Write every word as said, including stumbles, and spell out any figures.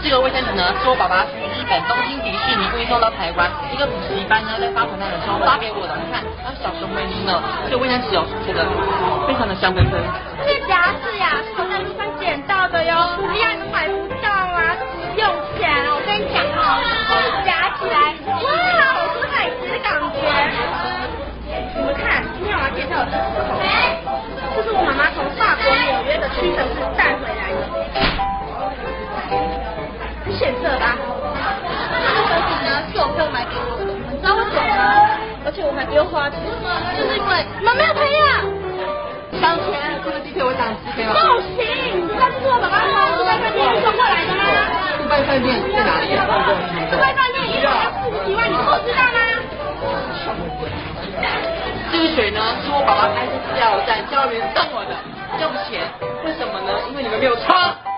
这个卫生纸呢，是我爸爸去日本东京迪士尼运送到台湾，一个补习班呢在发传单的时候发给我的。你看，它是小熊维尼呢，这个卫生纸哦，写的非常的香喷喷。 这个夹子呀，是我在路上捡到的哟，一样都买不到啊，用起来了。我跟你讲哦，夹起来，哇，好是海绵的感觉。你们看，今天我要介绍的这支口红，这是我妈妈从法国纽约的屈臣氏带回来的，很显色吧？这个手品呢是我朋友买给我的，你知道为什么吗？而且我还不用花钱，就是因为你们没有朋友。 当天这个鸡腿我想吃，可以吗？ 不行，你知道这是我爸爸从杜拜饭店运送过来的吗？ 杜拜饭店在哪里？ 杜拜饭店一个人要四十几万，你不知道吗？ 这个水呢，是我爸爸开车加油站教员送我的，用钱。为什么呢？因为你们没有车。